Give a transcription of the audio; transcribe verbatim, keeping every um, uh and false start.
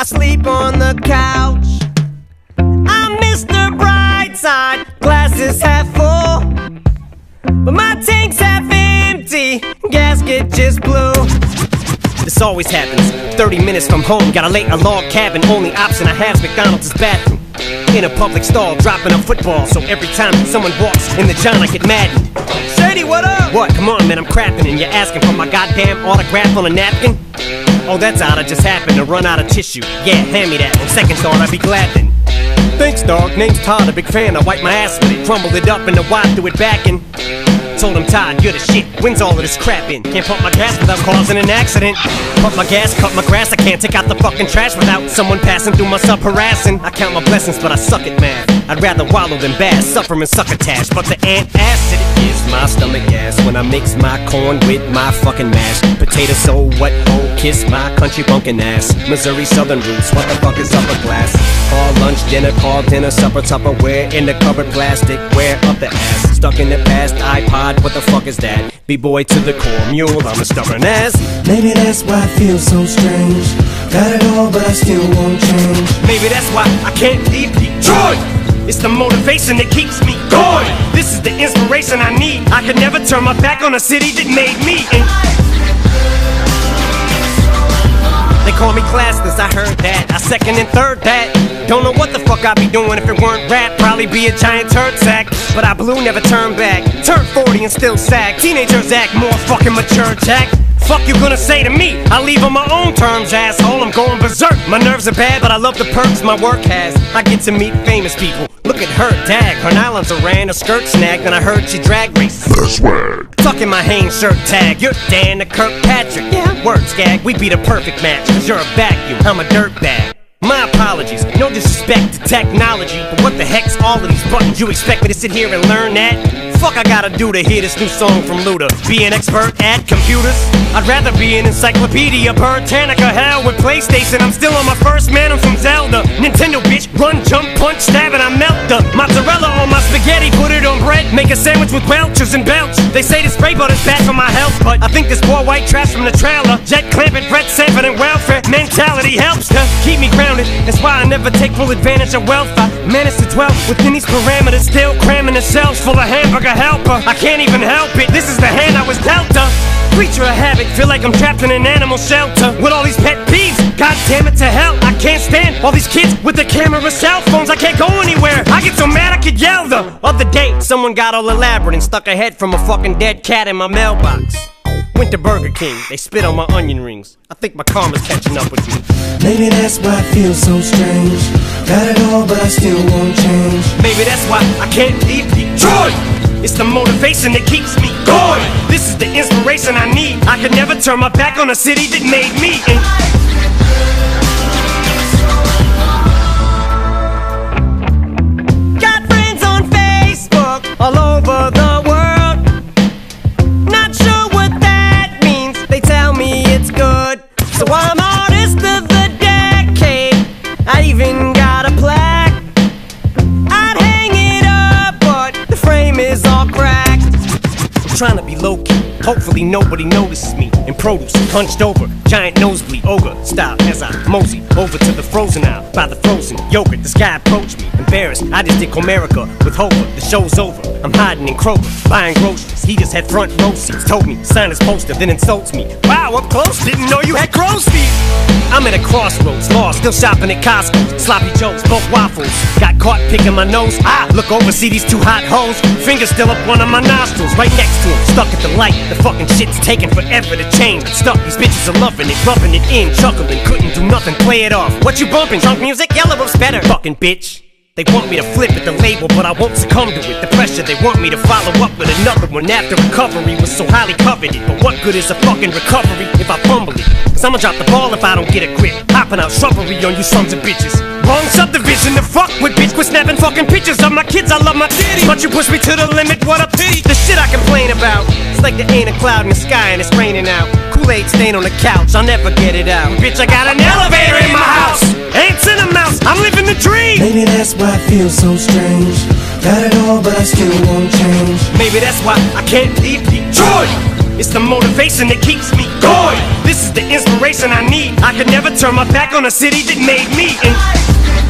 sleep on the couch. I'm Mister Brightside, glasses half full, but my tank's half empty, gasket just blew. This always happens, thirty minutes from home, gotta lay a log cabin, only option I have's McDonald's bathroom. In a public stall, dropping a football, so every time someone walks in the John I get maddened. Shady, what up? What? Come on, man, I'm crapping and you're asking for my goddamn autograph on a napkin? Oh, that's odd, I just happened to run out of tissue. Yeah, hand me that, on second thought I'd be glad then. Thanks, dog, name's Todd, a big fan, I wipe my ass with it, crumbled it up and the wipe threw it back in. Told him, Todd, you're the shit, when's all of this crap in? Can't pump my gas without causing an accident. Pump my gas, cut my grass, I can't take out the fucking trash without someone passing through my sub harassing. I count my blessings, but I suck at math. I'd rather wallow than bass, suffer and succotash. But the antacid is my stomach gas when I mix my corn with my fucking mash. Potato so what, oh, kiss my country bumpkin ass. Missouri Southern roots, what the fuck is upper class? Call lunch, dinner, call dinner, supper, Tupperware in the cupboard, plastic, wear up the ass. Stuck in the past, iPod, what the fuck is that? B-boy to the core, mule, I'm a stubborn ass. Maybe that's why I feel so strange. Got it all, but I still won't change. Maybe that's why I can't leave Detroit. It's the motivation that keeps me going. This is the inspiration I need. I could never turn my back on a city that made me. And they call me classless, I heard that. I second and third that. Don't know what the fuck I'd be doing if it weren't rap. Probably be a giant turd sack. But I blew, never turned back. Turned forty and still sag. Teenagers act more fucking mature, Jack. Fuck you gonna say to me? I leave on my own terms, asshole. I'm going berserk. My nerves are bad, but I love the perks my work has. I get to meet famous people. Look at her, dag. Her nylons are ran, her skirt snagged, and I heard she drag races. That's swag. Tucking my Hanes shirt tag. You're Dan to Kirkpatrick. Yeah, word skag. We be the perfect match, cause you're a vacuum, I'm a dirt bag. My apologies, no disrespect to technology, but what the heck's all of these buttons? You expect me to sit here and learn that? Fuck I gotta do to hear this new song from Luda? Be an expert at computers? I'd rather be an encyclopedia, Britannica, hell with PlayStation. I'm still on my first man, I'm from Zelda. Nintendo bitch, run, jump, punch, stab, and I melt the mozzarella on my spaghetti, put it on bread, make a sandwich with Welchers and belch. They say the spray butter's bad for my health, but I think this poor white trash from the trailer, Jet clamping, Brett Sanford, and welfare mentality helps to keep me grounded. That's why I never take full advantage of wealth. I manage to dwell within these parameters, still cramming the shelves full of hamburger helper. I can't even help it, this is the hand I was dealt a. Creature of habit, feel like I'm trapped in an animal shelter with all these pet peeves. God damn it to hell, I can't stand all these kids with their camera cell phones. I can't go anywhere, I get so mad I could yell. The other day, someone got all elaborate and stuck a head from a fucking dead cat in my mailbox. Went to Burger King, they spit on my onion rings. I think my karma's catching up with me. Maybe that's why I feel so strange. Got it all, but I still won't change. Maybe that's why I can't leave Detroit. It's the motivation that keeps me going. This is the inspiration I need. I could never turn my back on a city that made me. And got friends on Facebook all over the world. Not sure what that means. They tell me it's good. So I'm artist of the decade. I even got a plaque. I'd hang it up, but the frame is all cracked. I'm trying to be low-key, hopefully nobody notices me. In produce, hunched over, giant nosebleed, ogre style as I mosey over to the frozen aisle. By the frozen yogurt, this guy approached me, embarrassed. I just did Comerica with Hover, the show's over. I'm hiding in Kroger, buying groceries. He just had front row seats, told me, sign his poster, then insults me. Wow, up close, didn't know you had crow's feet. I'm at a crossroads, lost, still shopping at Costco. Sloppy Joes, both waffles. Got caught picking my nose. I look over, see these two hot hoes. Fingers still up one of my nostrils, right next to him. Stuck at the light, the fucking shit's taking forever to change. I'm stuck, these bitches are loving it, rubbing it in, chuckling. Couldn't do nothing, play it off. What you bumping? Drunk music? Yellow roof's better. Fucking bitch. They want me to flip at the label, but I won't succumb to it. The pressure, they want me to follow up with another one after recovery was so highly coveted. But what good is a fucking recovery if I fumble it? Cause I'ma drop the ball if I don't get a grip. Hopping out shrubbery on you sons of bitches. Wrong subdivision to fuck with, bitch. Quit snapping fucking pictures of my kids. I love my titties, but you push me to the limit, what a pity. The shit I complain about, it's like there ain't a cloud in the sky and it's raining out. Kool-Aid stain on the couch, I'll never get it out. Bitch, I got an elevator in my house. Ants in a mouse, I'm living the dream. Maybe that's why I feel so strange. Got it all, but I still won't change. Maybe that's why I can't leave Detroit. It's the motivation that keeps me going. This This is the inspiration I need. I could never turn my back on a city that made me. And